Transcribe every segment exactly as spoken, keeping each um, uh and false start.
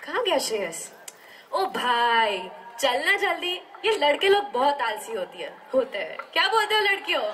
कहाँ गया श्रेयस? ओ भाई चलना जल्दी, ये लड़के लोग बहुत आलसी होती है होते हैं। क्या बोलते हो लड़कियों?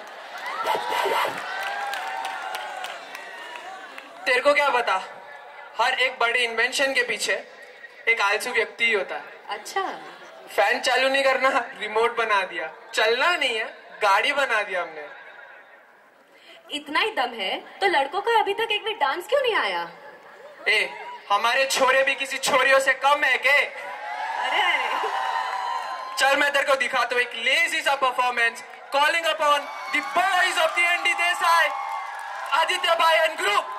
तेरे को क्या पता, हर एक बड़ी इन्वेंशन के पीछे एक आलसी व्यक्ति ही होता है। अच्छा, फैन चालू नहीं करना, रिमोट बना दिया। चलना नहीं है, गाड़ी बना दिया हमने। इतना ही दम है तो लड़कों का अभी तक एक भी डांस क्यों नहीं आया? ए, हमारे छोरे भी किसी छोरियों से कम है के? अरे अरे चल मैं तेरे को दिखाता हूँ एक लेजी सा performance. Calling upon the boys of the ND Desai, Aditya भाई एंड ग्रुप।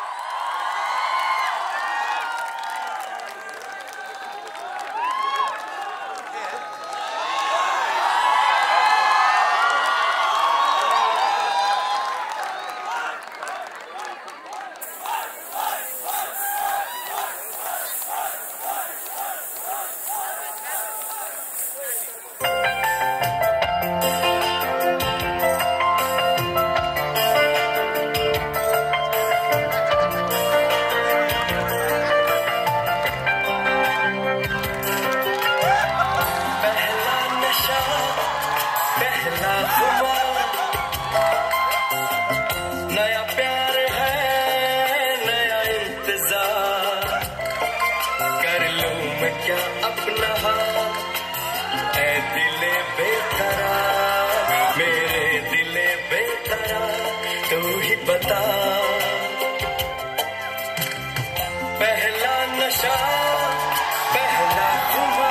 नया प्यार है, नया इंतजार, कर लूं मैं क्या अपना हाल? ऐ दिले बेकरार, मेरे दिले बेकरार, तू ही बता। पहला नशा, पहला खुमार।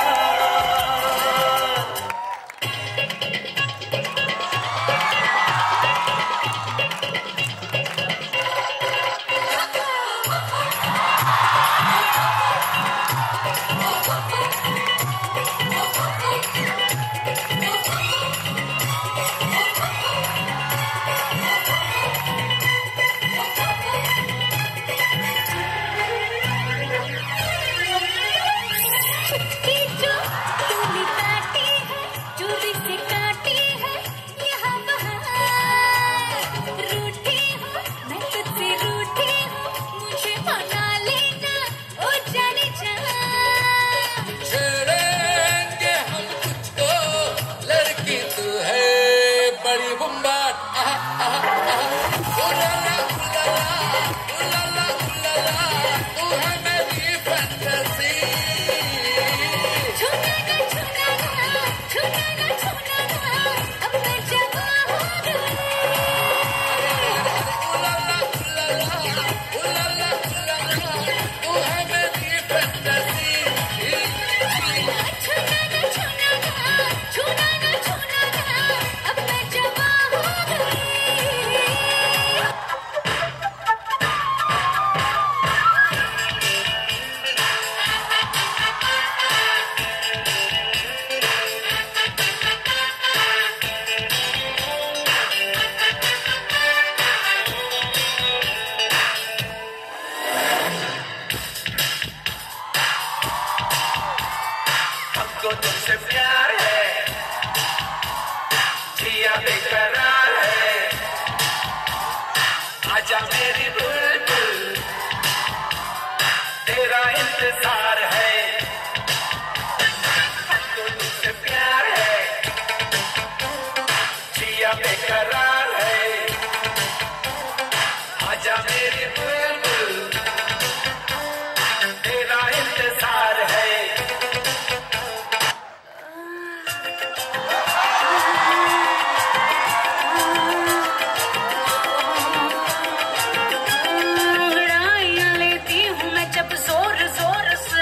हमको तुमसे प्यार है, जिया बेकरार है, आजा मेरी बुलबुल, तेरा इंतजार है। हमको तुमसे प्यार है, जिया बेकरार है, आजा मेरी बुलबुल, तेरा इंतजार है। उड़ाइयां लेती हूँ मैं जब जोर जोर से,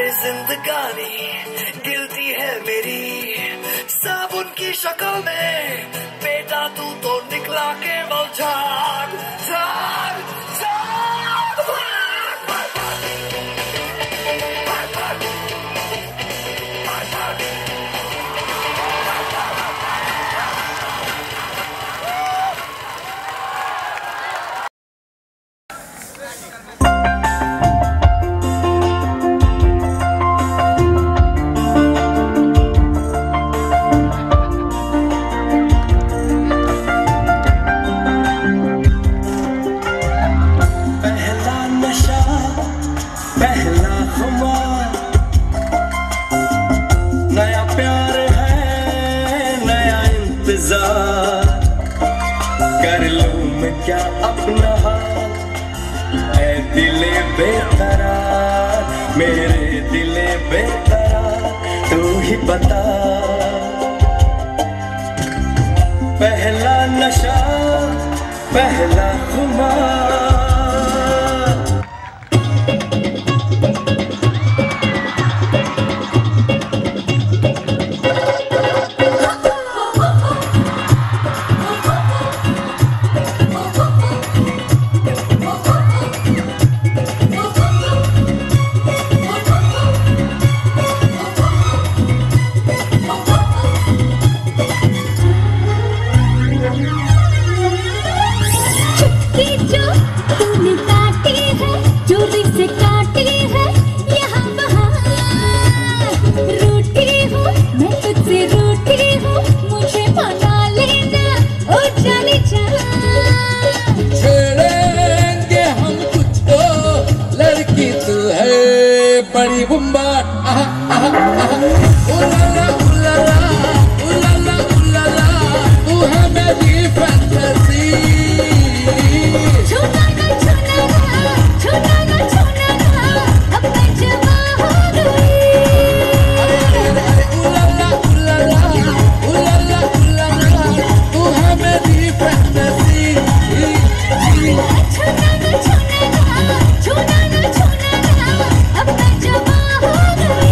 ये जिंदगानी गिरती है मेरी साबुन की शक्ल में। बेटा तू तो निकला केवल झाग झाग झाग। कर लूं मैं क्या अपना हाल, ऐ दिले बेकरार, मेरे दिले बेकरार, तू ही बता। पहला नशा पहला खुमार। बड़ी बुम्बा उलाला उलाला उलाला उलाला तू है मेरी फैंटेसी। छूना ना छूना ना छूना ना छूना ना अब मैं जवा हो गई। अरे अरे उलाला उलाला उलाला उलाला तू है मेरी फैंटेसी। छूना ना छूना ना छूना ना छूना ना अब मैं जवा हो गई।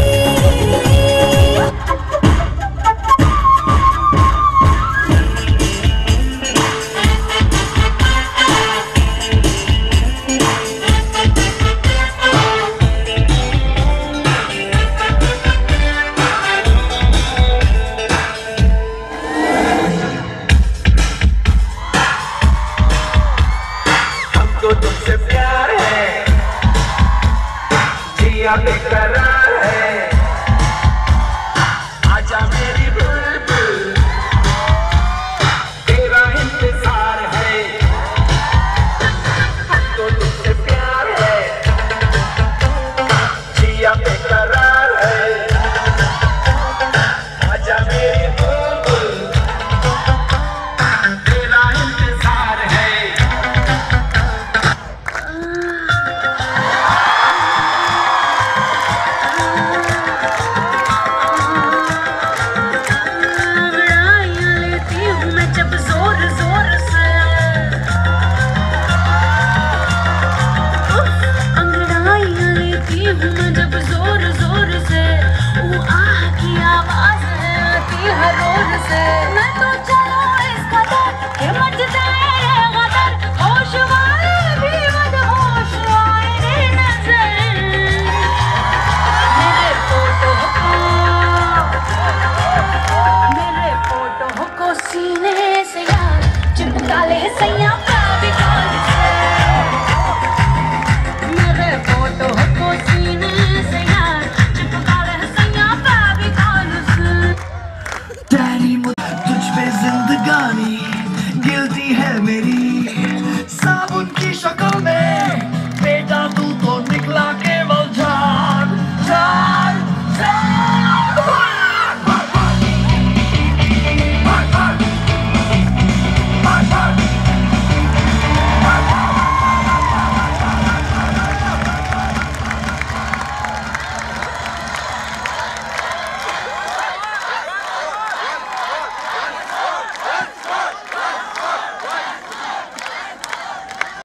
हमको तुमसे प्यार है, जिया बेकरार।